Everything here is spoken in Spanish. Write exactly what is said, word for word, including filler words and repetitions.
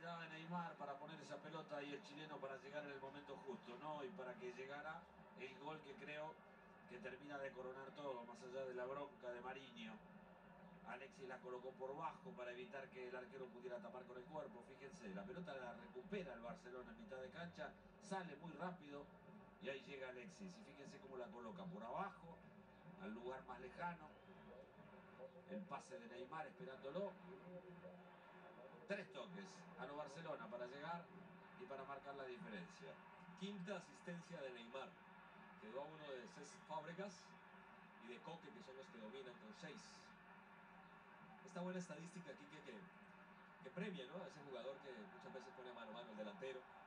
capacidad de Neymar para poner esa pelota y el chileno para llegar en el momento justo, ¿no? Y para que llegara el gol que creo que termina de coronar todo, más allá de la bronca de Mariño. Alexis la colocó por bajo para evitar que el arquero pudiera tapar con el cuerpo. Fíjense, la pelota la recupera el Barcelona en mitad de cancha, sale muy rápido y ahí llega Alexis. Y fíjense cómo la coloca por abajo, al lugar más lejano. El pase de Neymar esperándolo. Tres toques a lo Barcelona para llegar y para marcar la diferencia. Quinta asistencia de Neymar. Quedó a uno de Cesc Fábregas y de Coque, que son los que dominan con seis. Esta buena estadística aquí que, que, que premia, ¿no?, a ese jugador que muchas veces pone a mano a mano el delantero.